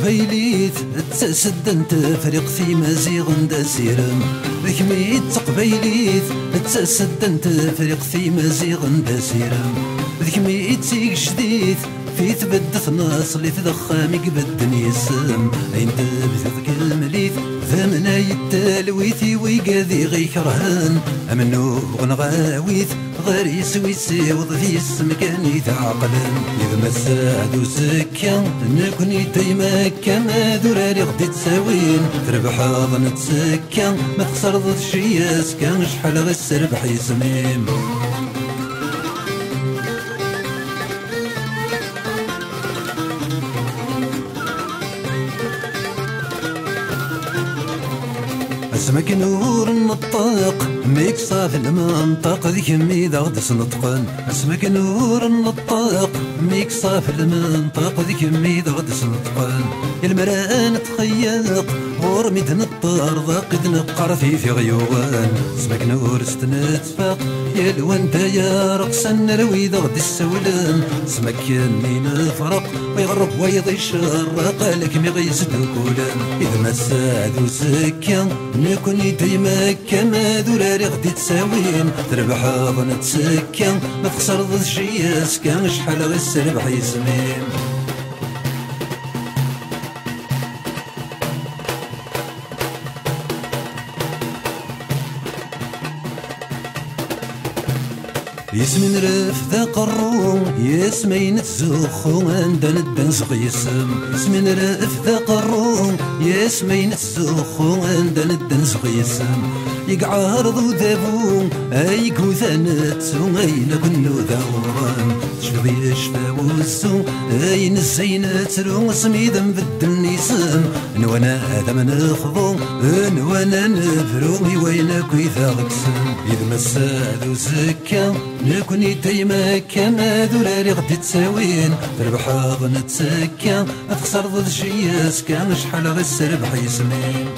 تقبيليت تسدن تفريق في مزيغ دسيرم ذكميت تقبيليت تسدن تفريق في مزيغ دسيرم ذكميت تيك شديد في ثبت ناصلي تضخامي قبد يسم اين تبث المليث ثمنا يتالويثي ويقاذي غيكرهن امنو غنغاويث غير يسوي سيوض في اسم كان يتعقلن إذا ما ساعدو سكا نكوني تيمكا ما ذراري غدي تساوين تربح اظن تسكا ما تخسر ضد شياس كان شحال غير السربح يسميم اسمك نور النطاق ميك صاف المنطق ذيك ميدا غدس نطقن اسمك نور النطاق ميك صاف المنطق ذيك ميدا غدس نطقن المران تخيق غور ميد نطار ضاقد نقر في غيوان اسمك نور استنتفاق يا الوانت يا رقصن رويد غدي السولان اسمك كاني نفرق ويغرب ويضي شرق لك مي غيزد كولان اذا ما ساعدو سكا نكوني ديما كما ذراري غدي تساوين تربح اظن تسكا ما تخسر ضد شياس كان شحال غير السربح يسمين يسمين رف ذا قروم يسمين تزخو عندنا الدنسق يسم يسمين رف ذا قروم يسمين تزخو عندنا الدنسق يسم يقعرض ذابو اي كوثانت اين كنو ذاوران تشفي يشفى وسو اي نسينات رو سميدا بدل نيسم نوانا ادم نخضو نوانا نفرو وين كويثا غكسم اذا ما سادو سكا نكوني تيما كما ذراري غدي تساوين تربح اظن تسكا تخسر ضد شياس كان شحال غير السربح يسمين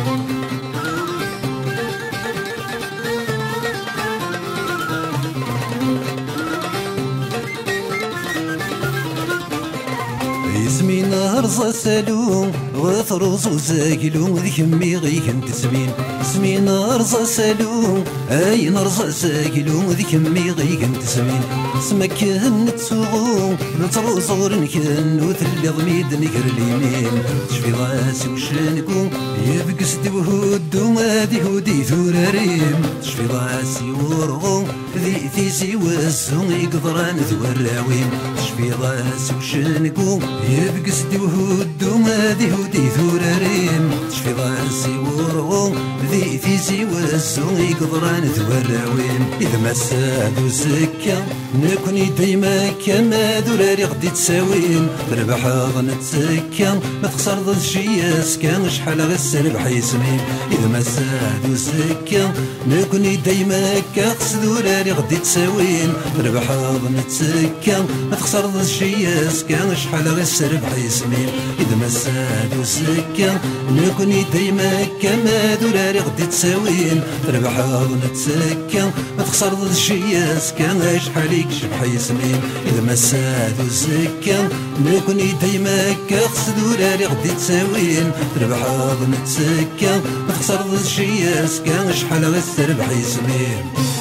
اسمي نهرزة سالون وثروز وزاكلون ذيك مي غيكن تسمين اسمي نهرزة سالون اي نرزة ساكلون ذيك مي غيكن تسمين اسمك نتسوغو نتروز غرنكن وثلي ضميد نكر اليمين تشفي راسي وشنكو يبقس دوهودو هادي هودي ثوراريم تشفي راسي ورغو ذي ثيسي واسو يقدران ثوراويم تشفي راسي وشنكو يبقس دوهودو هادي هودي ثوراريم تشفي راسي ورغو ذي ثيسي واسو يقدران ثوراويم إذا ما سادو سكا نكوني ديما كما ذراري غدي تساوين تربح اظن تسكا ما تخسر ضد شياس كان شحال غير السربح يسمين إذا ما سادو سكا نكوني ديما كاقص ذراري غدي تساوين تربح اظن تسكا ما تخسر ضد شياس كان شحال غير السربح يسمين إذا ما سادو سكا نكوني ديما كما ذراري غدي تساوين تربح اظن تسكا ما تخسر ضد شياس كان شحال يكشف يسمين إذا ما سادو سكا نكوني ديما كاقص ذراري غدي تساوين تربح اظن تسكا ما تخسر ضد شياس كان شحال غير السربح يسمين